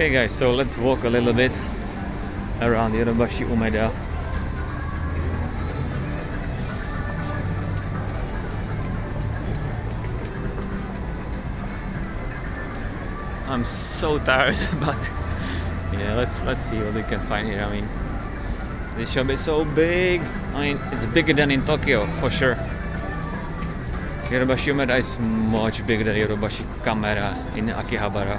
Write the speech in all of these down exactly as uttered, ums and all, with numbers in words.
Okay guys, so let's walk a little bit around Yodobashi Umeda. I'm so tired, but yeah, let's let's see what we can find here. I mean, this shop is so big. I mean, it's bigger than in Tokyo for sure. Yodobashi Umeda is much bigger than Yodobashi Camera in Akihabara.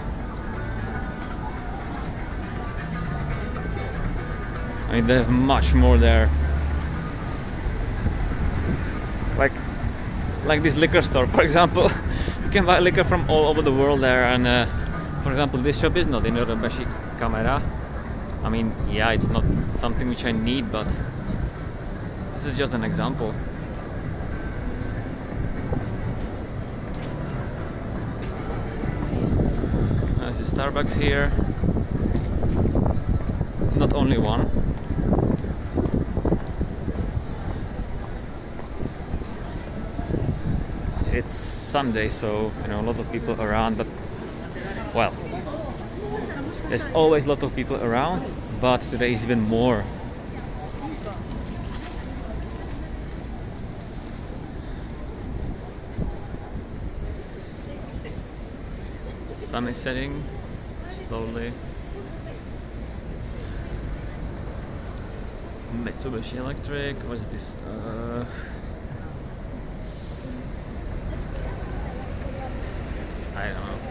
I mean, they have much more there. Like, like this liquor store, for example. You can buy liquor from all over the world there, and uh, for example, this shop is not in Yodobashi Camera. I mean, yeah, it's not something which I need, but this is just an example. There's a Starbucks here. Not only one. It's Sunday, so you know a lot of people around, but well, there's always a lot of people around, but today is even more. Sun is setting slowly. Mitsubishi Electric, what is this? Uh, I don't know.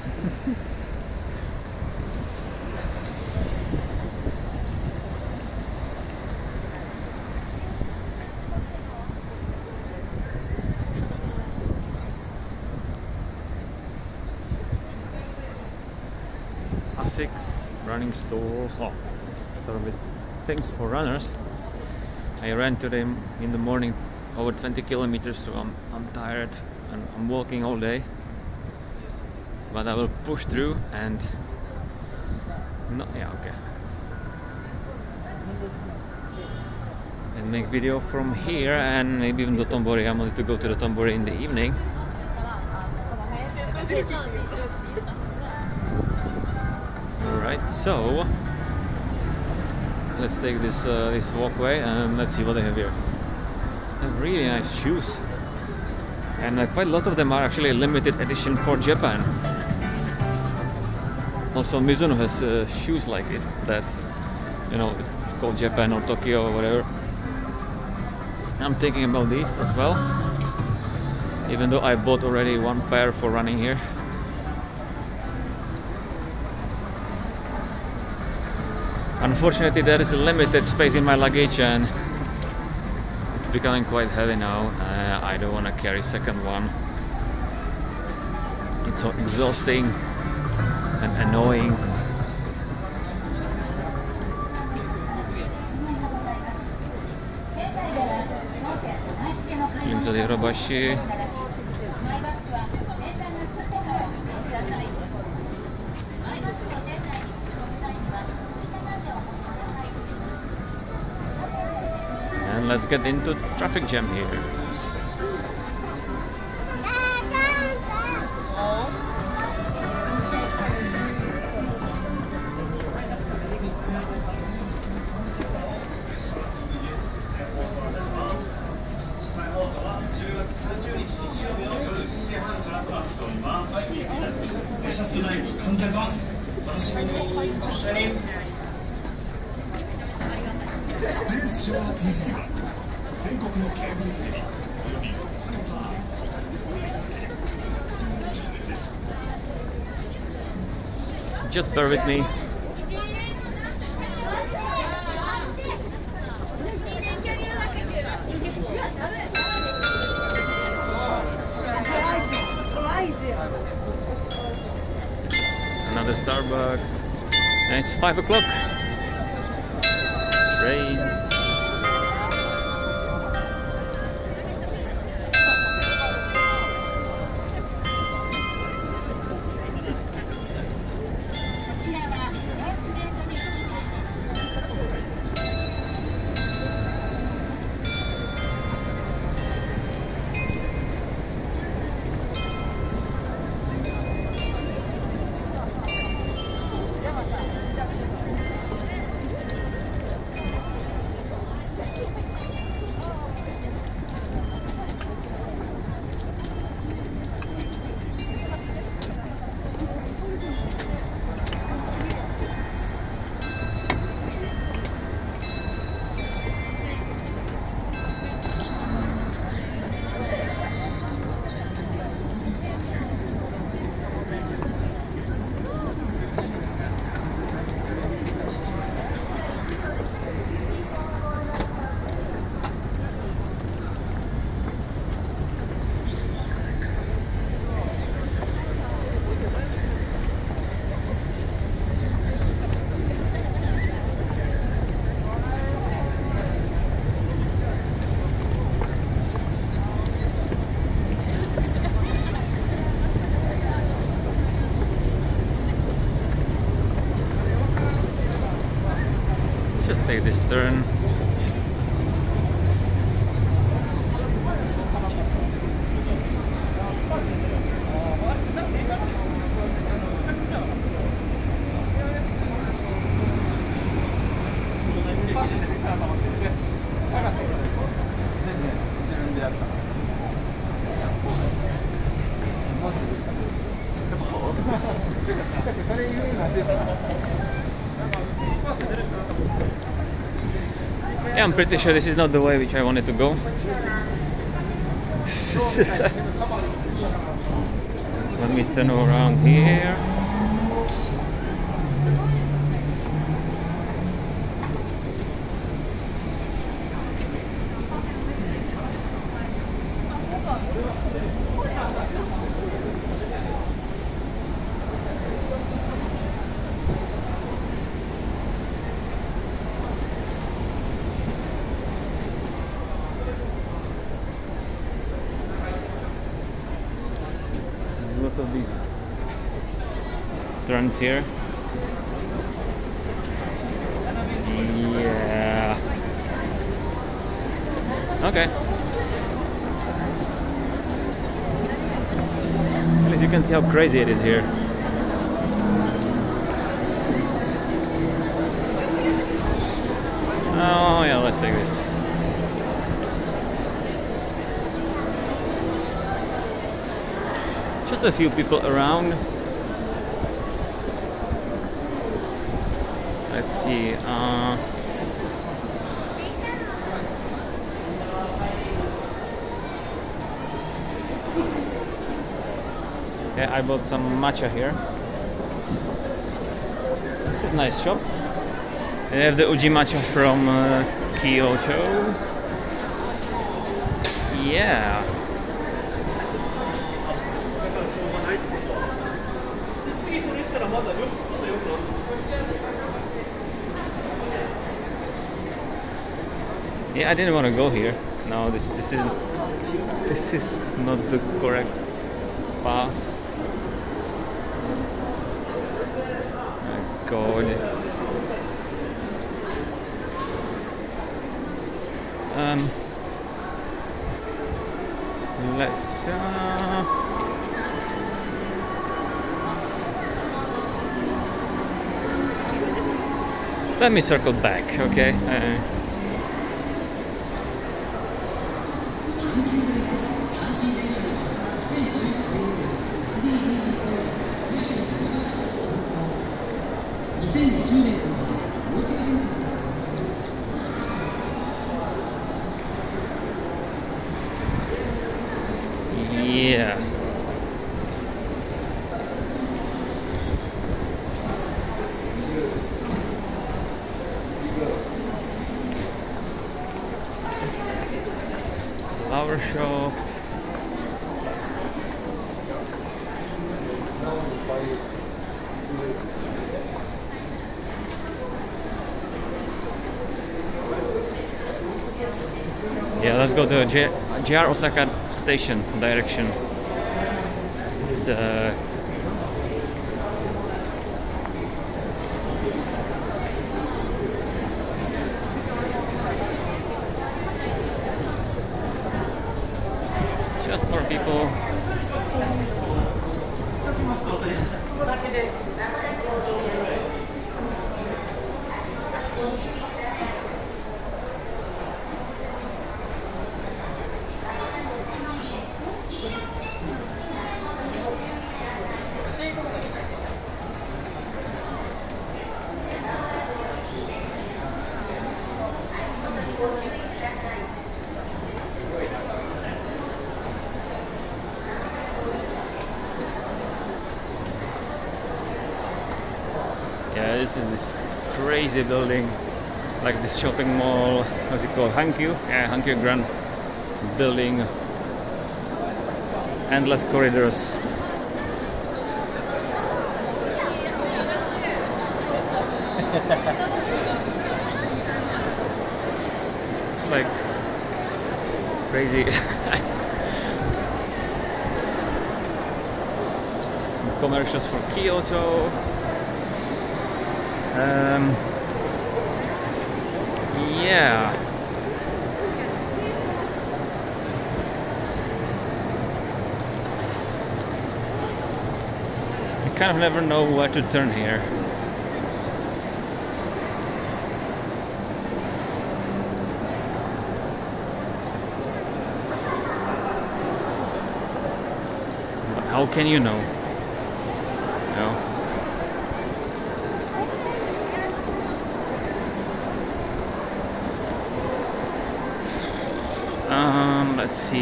Asics running store. Oh, store with things for runners. I ran today in the morning over twenty kilometers, so I'm, I'm tired and I'm walking all day. But I will push through and no, yeah, okay. And make video from here and maybe even the Tombori. I wanted to go to the Tombori in the evening. Alright, so let's take this uh, this walkway and let's see what they have here. They have really nice shoes. And uh, quite a lot of them are actually limited edition for Japan. Also, Mizuno has uh, shoes like it that, you know, it's called Japan or Tokyo or whatever. I'm thinking about these as well, even though I bought already one pair for running here. Unfortunately, there is a limited space in my luggage and it's becoming quite heavy now. Uh, I don't want to carry second one. It's so exhausting and annoying. Into the Yodobashi. And let's get into traffic jam here. Just bear with me. Another Starbucks. And it's five o'clock. Trains. take this turn. Yeah, I'm pretty sure this is not the way which I wanted to go. Let me turn around here. Lots of these turns here. Yeah. Okay. At least you can see how crazy it is here. Oh yeah, let's take this. Just a few people around. Let's see. Uh, yeah, I bought some matcha here. This is a nice shop. They have the Uji matcha from uh, Kyoto. Yeah. Yeah, I didn't want to go here. No, this this is this is not the correct path. Oh God. Um. Let's. Uh, let me circle back, okay? Uh, Yeah. Flower shop. Yeah, let's go to J R Osaka station direction. It's uh just more people. Yeah, this is this crazy building, like this shopping mall. What's it called? Hankyu? Yeah, Hankyu Grand building. Endless corridors. It's like crazy. Commercials for Kyoto. Um, Yeah. I kind of never know where to turn here. But how can you know? No. Um, let's see.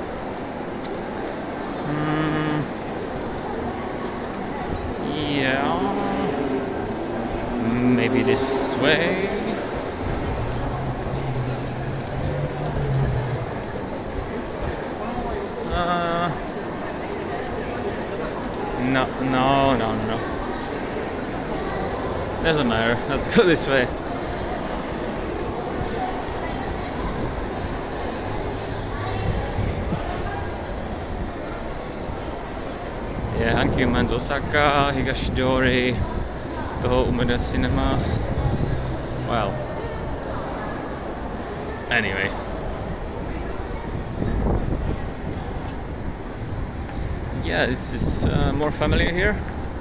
Mm, yeah, maybe this way. Uh, no, no, no, no. Doesn't matter. Let's go this way. Yeah, Hankyu Man's Osaka, Higashidori, toho Umeda cinemas. Well, anyway. Yeah, this is uh, more familiar here.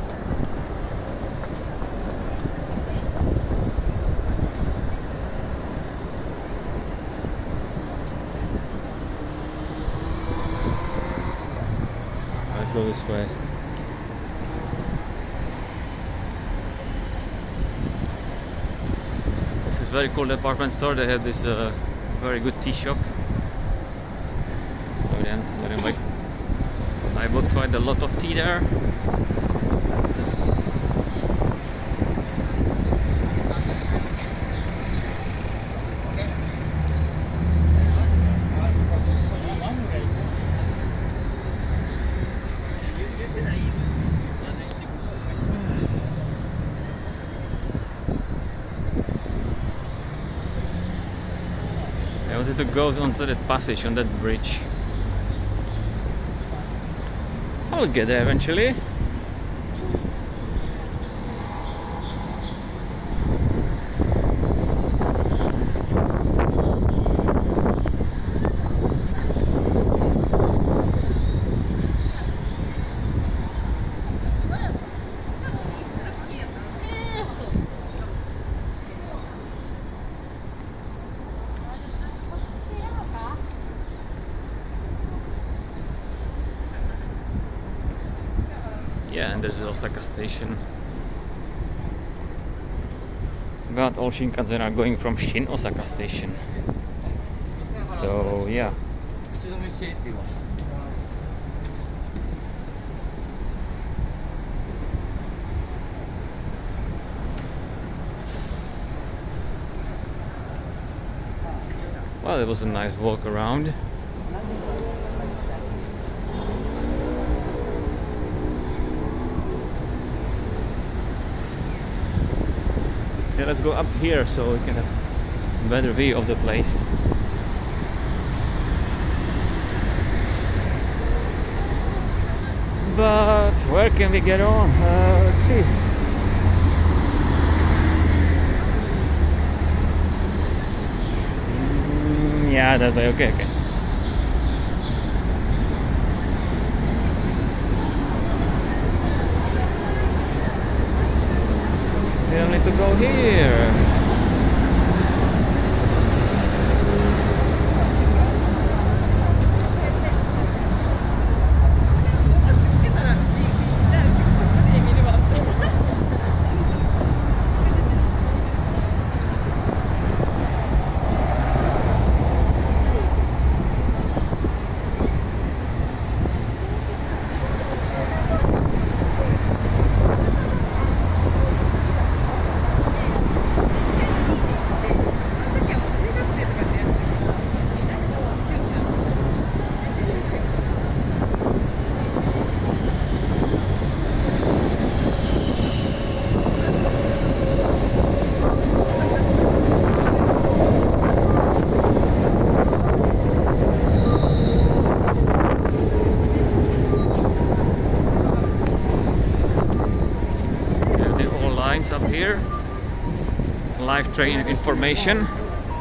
Let's go this way. Very cool department store. They have this uh, very good tea shop. I bought quite a lot of tea there. I wanted to go onto that passage on that bridge. I'll get there eventually. Yeah, and there's the Osaka station. But all Shinkansen are going from Shin Osaka station. So yeah. Well, it was a nice walk around. Yeah, let's go up here so we can have a better view of the place. But where can we get on? Uh, let's see. Mm, yeah, that way. Okay, okay. We don't need to go here. Up here, live train information.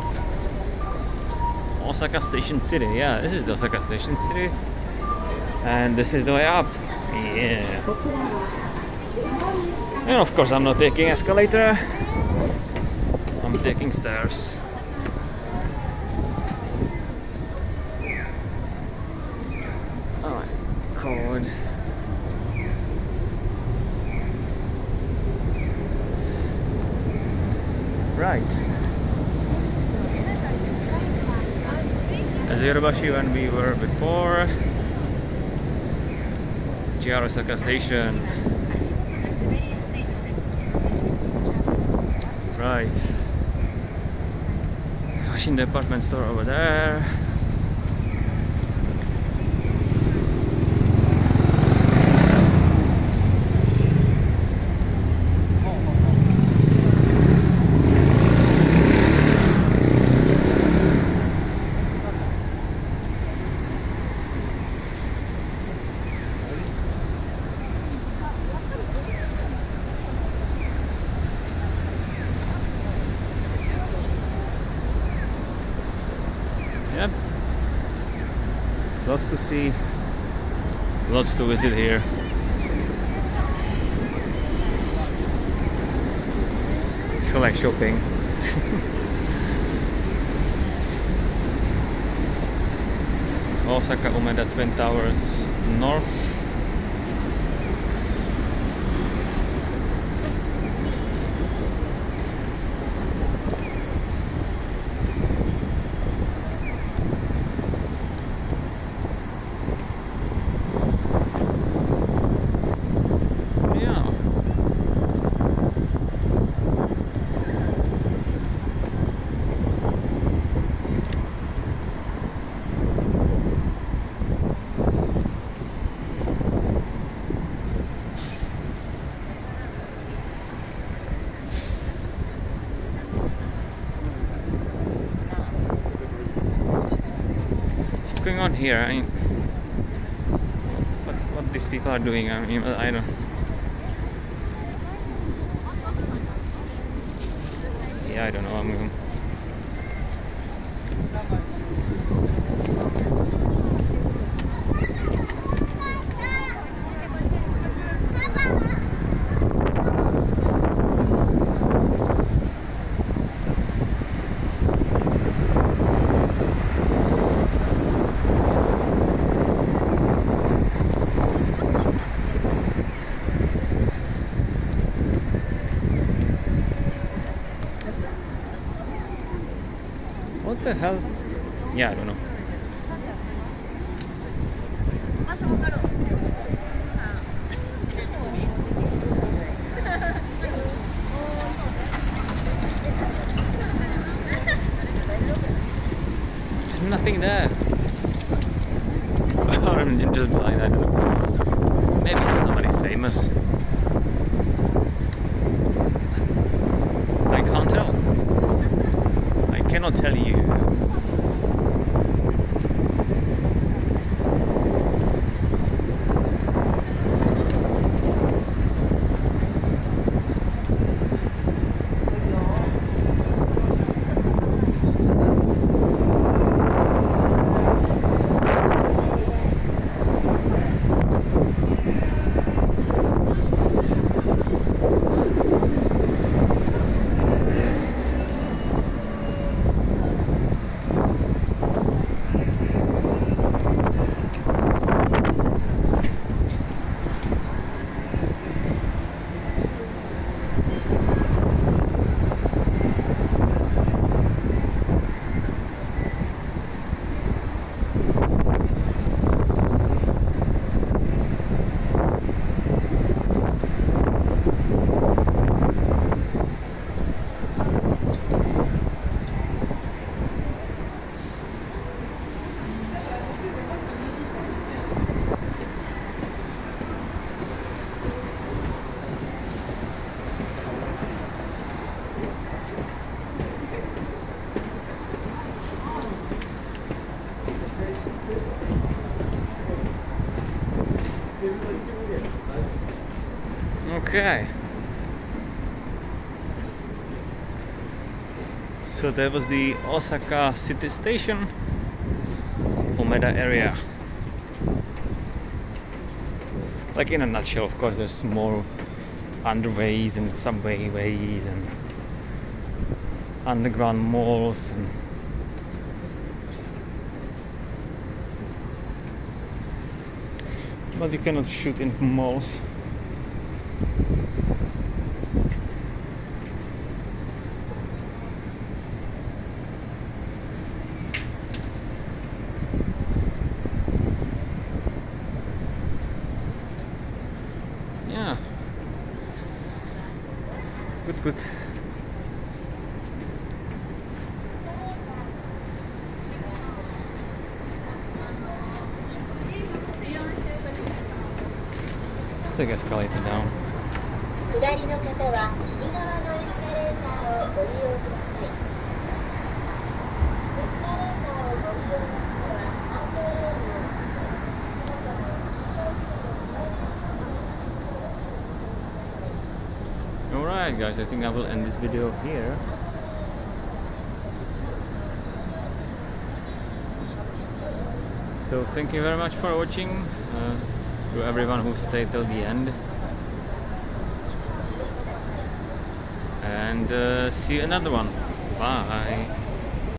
Osaka Station City. Yeah, this is the Osaka Station City. And this is the way up. Yeah. And of course I'm not taking escalator. I'm taking stairs. Oh my god. Right. Azirabashi when we were before. J R Osaka Station. Right. Hashin department store over there. Yep. Lots to see, lots to visit here. I feel like shopping. Osaka Umeda Twin Towers North. What's going on here? I mean, what what these people are doing? I mean, I don't. Yeah, I don't know. I'm going. What the hell? Yeah, I don't know. There's nothing there. Or I'm just blind, I don't know. Maybe there's somebody famous. I can't tell. I cannot tell you. Okay. So that was the Osaka city station, Umeda area. Like in a nutshell, of course, there's more underways and subway ways and underground malls and but you cannot shoot in malls. Yeah, good, good. Let's take escalator down. 下りの方は右側のエスカレーターをご利用ください。エスカレーターをご利用の方はハンドレールを足元の黄色い線を越えて Alright guys, I think I will end this video here. So thank you very much for watching, uh, to everyone who stayed till the end. And uh, see you another one. Bye.